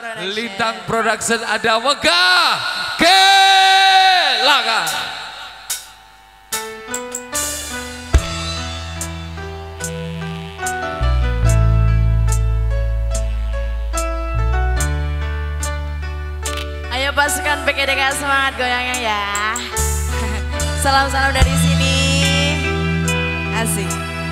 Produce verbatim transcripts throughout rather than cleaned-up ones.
Lintang Production ada Wega Kelaka. Ayo pasukan P K D K semangat goyangnya ya. Salam-salam dari sini. Asik.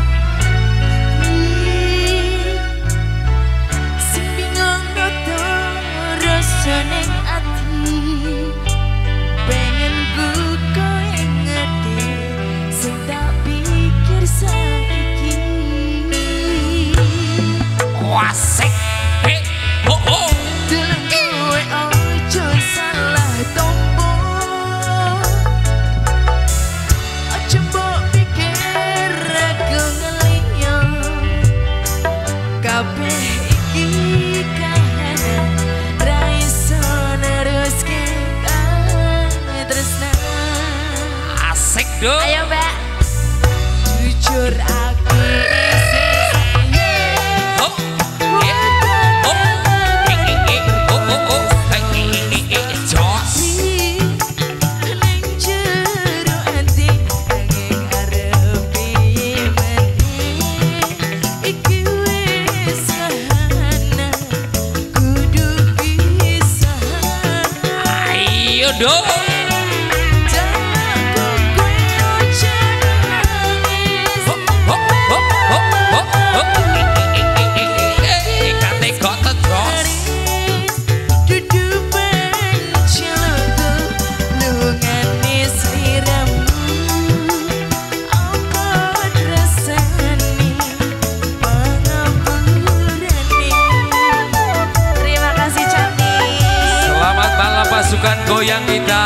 Seneng ati pengen ku kowe ngerti sing tak pikir saiki Wasik he ho ho dalam kowe ojo salah tompo ojo mbok pikir aku ngeliyo kabeh iki kahanan asik dong. Ayo mbak, jujur aku isi sayang. Oh, yeah. Oh, eh, eh, eh, oh, oh, oh, eh, eh, eh, eh, jos. Neng jero ati nanging arep piye meneh iki wis kahanan kudu pisahan. Ayo dong. Pasukan goyang kita.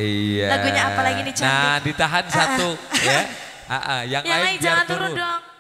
Iya. Lagunya apa lagi nih cantik? Nah, ditahan satu ya. Ah, ah, yang, Yang lain lain biar jangan turun turun. dong.